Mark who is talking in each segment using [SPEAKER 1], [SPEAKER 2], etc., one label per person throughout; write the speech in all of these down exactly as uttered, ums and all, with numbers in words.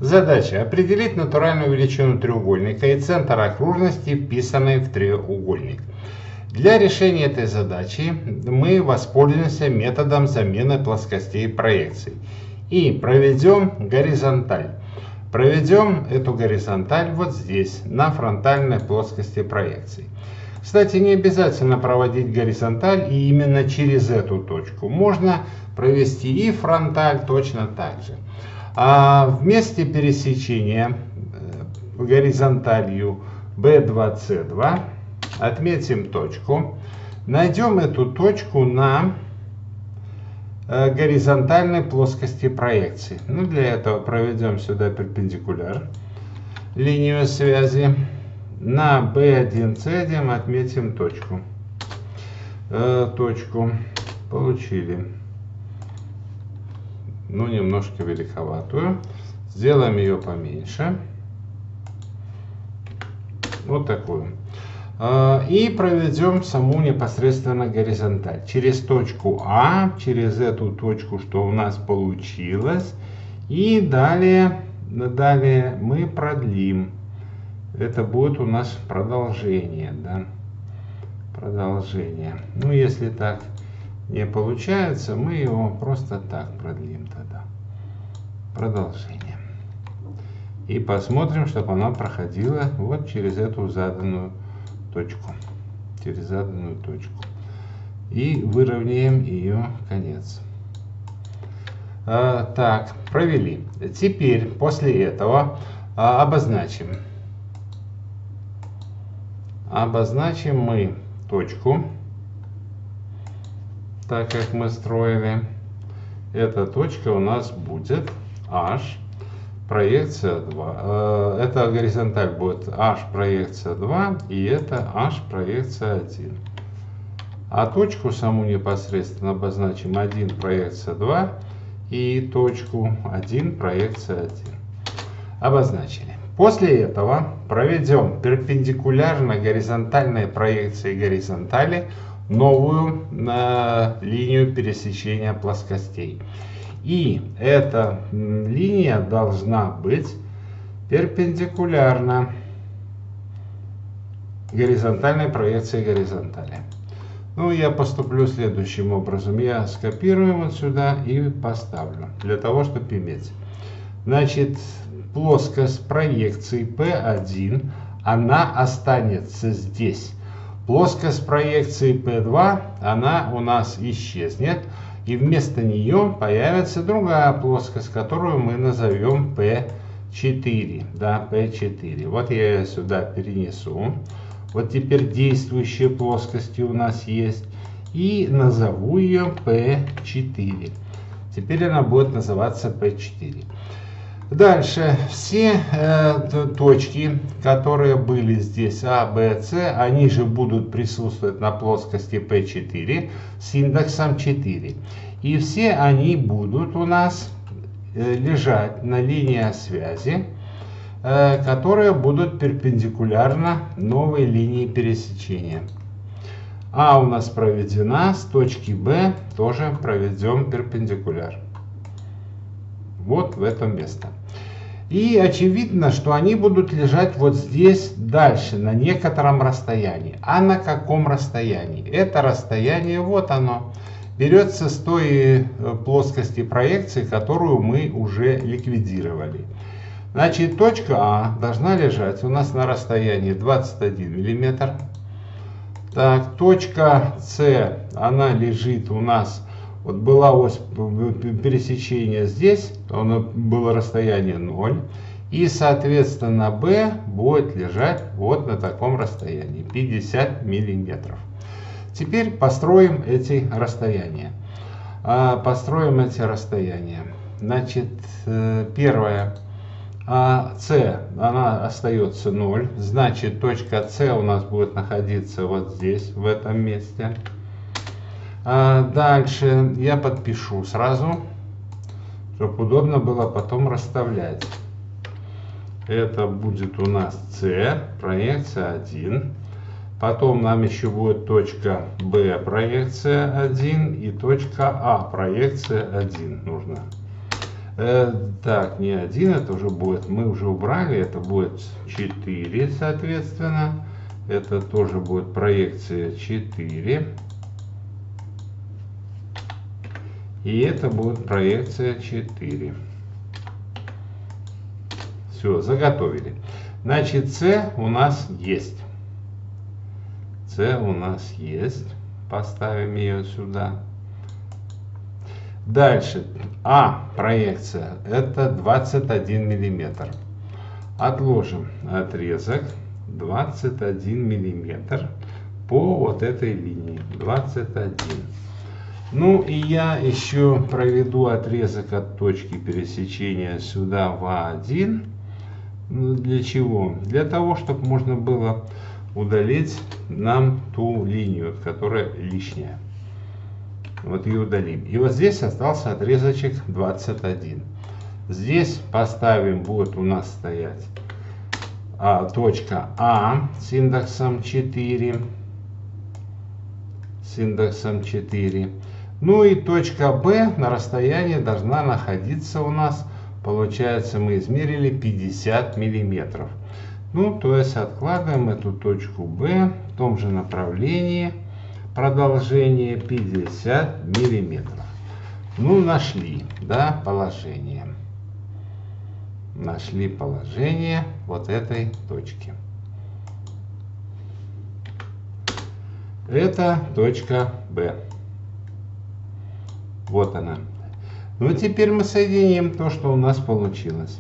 [SPEAKER 1] Задача. Определить натуральную величину треугольника и центр окружности, вписанной в треугольник. Для решения этой задачи мы воспользуемся методом замены плоскостей проекций и проведем горизонталь. Проведем эту горизонталь вот здесь, на фронтальной плоскости проекции. Кстати, не обязательно проводить горизонталь и именно через эту точку. Можно провести и фронталь точно так же. А в месте пересечения горизонталью бэ два цэ два отметим точку. Найдем эту точку на горизонтальной плоскости проекции. Ну, для этого проведем сюда перпендикуляр, линию связи. На бэ один цэ один отметим точку. Э, точку получили. Ну, немножко великоватую. Сделаем ее поменьше. Вот такую. И проведем саму непосредственно горизонталь. Через точку А, через эту точку, что у нас получилось. И далее, далее мы продлим. Это будет у нас продолжение. Да? Продолжение. Ну, если так не получается, мы его просто так продлим тогда. Продолжение. И посмотрим, чтобы она проходила вот через эту заданную точку. Через заданную точку. И выровняем ее конец. А, так, провели. Теперь после этого а, обозначим. Обозначим мы точку. Так как мы строили, эта точка у нас будет H, проекция два. Это горизонталь будет H, проекция два, и это H, проекция один. А точку саму непосредственно обозначим один, проекция два, и точку один, проекция один. Обозначили. После этого проведем перпендикулярно горизонтальной проекции горизонтали новую э, линию пересечения плоскостей. И эта линия должна быть перпендикулярна горизонтальной проекции горизонтали. Ну, я поступлю следующим образом. Я скопирую вот сюда и поставлю, для того, чтобы иметь. Значит, плоскость проекции пэ один, она останется здесь. Плоскость проекции пэ два, она у нас исчезнет, и вместо нее появится другая плоскость, которую мы назовем пэ четыре. Да, пэ четыре. Вот я ее сюда перенесу. Вот теперь действующие плоскости у нас есть. И назову ее пэ четыре. Теперь она будет называться пэ четыре. Дальше все э, точки, которые были здесь А, Б, С, они же будут присутствовать на плоскости пэ четыре с индексом четыре. И все они будут у нас э, лежать на линии связи, э, которые будут перпендикулярно новой линии пересечения. А у нас проведена, с точки Б тоже проведем перпендикуляр. Вот в это место. И очевидно, что они будут лежать вот здесь дальше, на некотором расстоянии. А на каком расстоянии? Это расстояние, вот оно, берется с той плоскости проекции, которую мы уже ликвидировали. Значит, точка А должна лежать у нас на расстоянии двадцать один миллиметр. Так, точка С, она лежит у нас. Вот была ось пересечения здесь, оно было расстояние ноль. И, соответственно, Б будет лежать вот на таком расстоянии, пятьдесят миллиметров. Теперь построим эти расстояния. Построим эти расстояния. Значит, первое. С, она остается ноль. Значит, точка С у нас будет находиться вот здесь, в этом месте. Дальше я подпишу сразу, чтобы удобно было потом расставлять. Это будет у нас С, проекция один. Потом нам еще будет точка Б, проекция один. И точка А, проекция один нужна. Э, так, не один, это уже будет, мы уже убрали, это будет четыре, соответственно. Это тоже будет проекция четыре. И это будет проекция четыре. Все, заготовили. Значит, С у нас есть. С у нас есть. Поставим ее сюда. Дальше. А проекция. Это двадцать один миллиметр. Отложим отрезок двадцать один миллиметр по вот этой линии. двадцать один. Ну и я еще проведу отрезок от точки пересечения сюда в А один. Ну, для чего? Для того, чтобы можно было удалить нам ту линию, которая лишняя. Вот ее удалим. И вот здесь остался отрезочек двадцать один. Здесь поставим, будет у нас стоять а, точка А с индексом четыре. С индексом четыре. Ну и точка Б на расстоянии должна находиться у нас, получается, мы измерили пятьдесят миллиметров. Ну, то есть откладываем эту точку Б в том же направлении, продолжение пятьдесят миллиметров. Ну, нашли, да, положение. Нашли положение вот этой точки. Это точка Б. Вот она. Ну, теперь мы соединим то, что у нас получилось.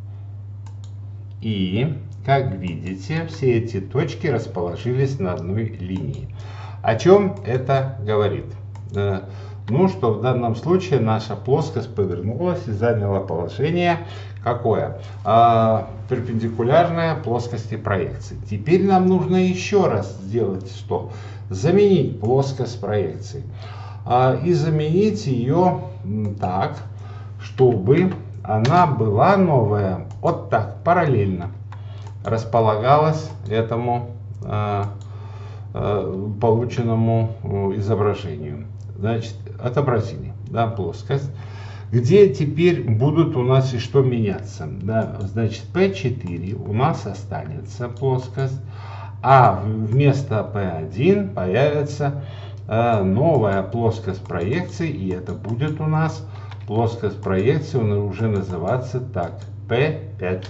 [SPEAKER 1] И, как видите, все эти точки расположились на одной линии. О чем это говорит? Ну, что в данном случае наша плоскость повернулась и заняла положение какое? А, перпендикулярное плоскости проекции. Теперь нам нужно еще раз сделать что? Заменить плоскость проекции. А, и заменить ее так, чтобы она была новая, вот так, параллельно располагалась этому а, а, полученному изображению. Значит, отобразили, да, плоскость, где теперь будут у нас и что меняться. Да, значит, P четыре у нас останется плоскость, а вместо P один появится э, новая плоскость проекции, и это будет у нас плоскость проекции, она уже называться так, P пять.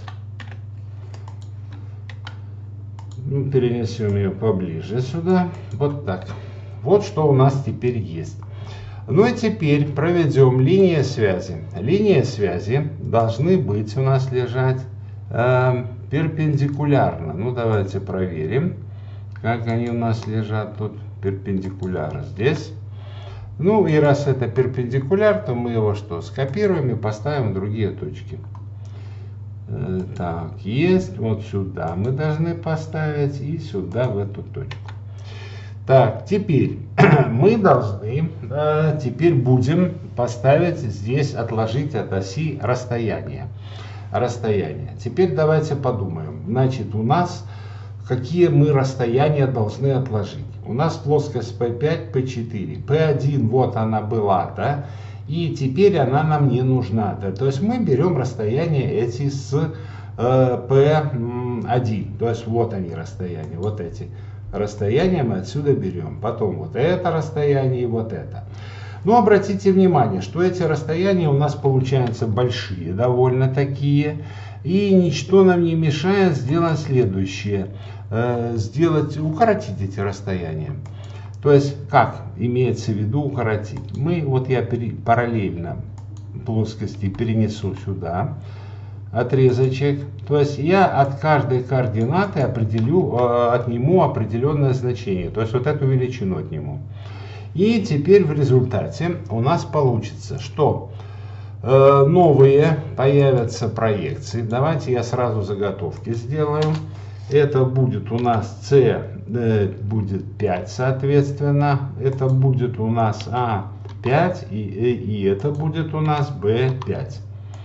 [SPEAKER 1] Ну, перенесем ее поближе сюда, вот так. Вот что у нас теперь есть. Ну и теперь проведем линии связи. Линии связи должны быть у нас лежать э, перпендикулярно. Ну давайте проверим, как они у нас лежат тут перпендикулярно здесь. Ну и раз это перпендикуляр, то мы его что, скопируем и поставим в другие точки. Э, так, есть. Вот сюда мы должны поставить и сюда в эту точку. Так, теперь мы должны, э, теперь будем поставить здесь, отложить от оси расстояние. Расстояние. Теперь давайте подумаем. Значит, у нас какие мы расстояния должны отложить. У нас плоскость P пять, P четыре. P один, вот она была, да, и теперь она нам не нужна. Да? То есть мы берем расстояние эти с э, P один. То есть вот они расстояния, вот эти. Расстояние мы отсюда берем. Потом вот это расстояние и вот это. Но обратите внимание, что эти расстояния у нас получаются большие, довольно такие. И ничто нам не мешает сделать следующее. Э, сделать, укоротить эти расстояния. То есть, как имеется в виду укоротить? Мы, вот я пере, параллельно плоскости перенесу сюда отрезочек. То есть я от каждой координаты определю, э, отниму определенное значение. То есть вот эту величину отниму. И теперь в результате у нас получится, что э, новые появятся проекции. Давайте я сразу заготовки сделаю. Это будет у нас С, э, будет пять, соответственно. Это будет у нас А пять и, и это будет у нас Б пять.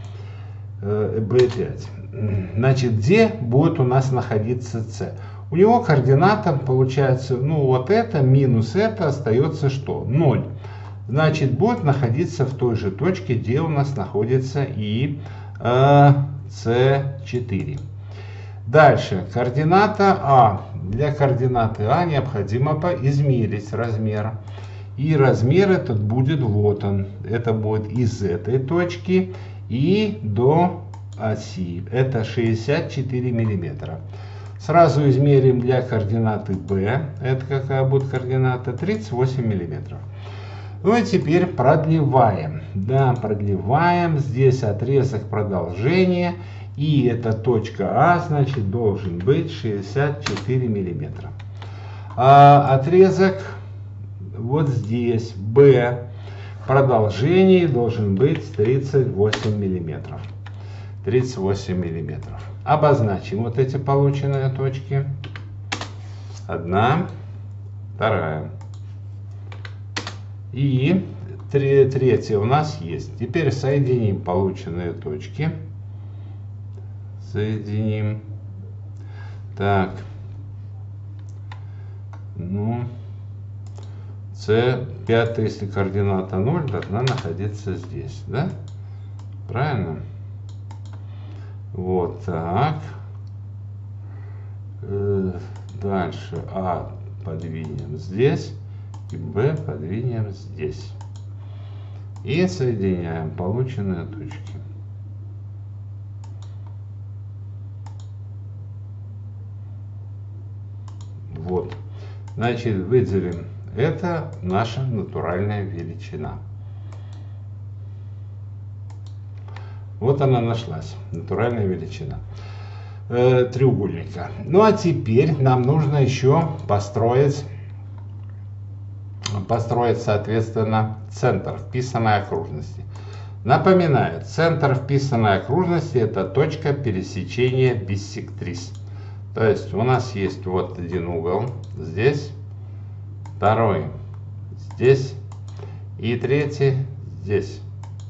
[SPEAKER 1] Б пять. Значит, где будет у нас находиться С? У него координата получается, ну вот это минус это остается что? ноль. значит, будет находиться в той же точке, где у нас находится и э, С четыре. Дальше, координата А. Для координаты А необходимо измерить размер. И размер этот будет вот он. Это будет из этой точки и до оси. Это шестьдесят четыре миллиметра. Сразу измерим для координаты Б. Это какая будет координата? тридцать восемь миллиметров. Ну и теперь продлеваем. Да, продлеваем. Здесь отрезок продолжения. И эта точка А, значит, должен быть шестьдесят четыре миллиметра. А отрезок вот здесь, Б, продолжение должен быть тридцать восемь миллиметров. тридцать восемь миллиметров. Обозначим вот эти полученные точки. Одна, вторая. И третья у нас есть. Теперь соединим полученные точки. Соединим. Так. Ну. С пять, если координата ноль, должна находиться здесь, да? Правильно? Вот так. Дальше А подвинем здесь. И Б подвинем здесь. И соединяем полученные точки. Вот. Значит, выделим. Это наша натуральная величина. Вот она нашлась. Натуральная величина э, треугольника. Ну а теперь нам нужно еще построить, построить, соответственно, центр вписанной окружности. Напоминаю, центр вписанной окружности — это точка пересечения биссектрис. То есть у нас есть вот один угол здесь, второй здесь и третий здесь.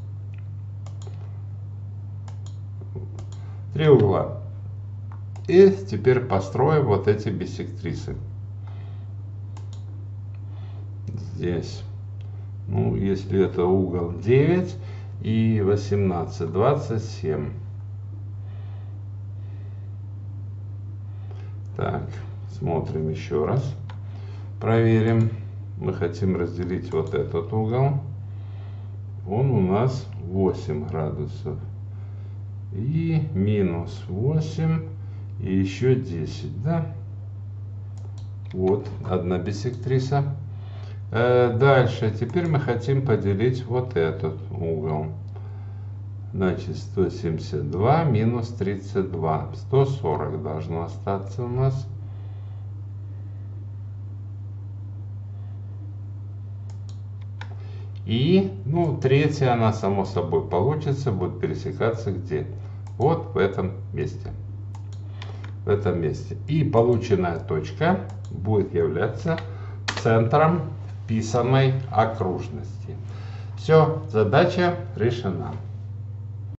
[SPEAKER 1] Три угла. И теперь построим вот эти биссектрисы. Здесь. Ну, если это угол девять и восемнадцать, двадцать семь. Так, смотрим еще раз. Проверим. Мы хотим разделить вот этот угол. Он у нас восемь градусов. И минус восемь. И еще десять, да? Вот, одна биссектриса. Э, дальше, теперь мы хотим поделить вот этот угол. Значит, сто семьдесят два минус тридцать два. сто сорок должно остаться у нас. И, ну, третья, она само собой получится, будет пересекаться где? Вот в этом месте. В этом месте. И полученная точка будет являться центром вписанной окружности. Все, задача решена.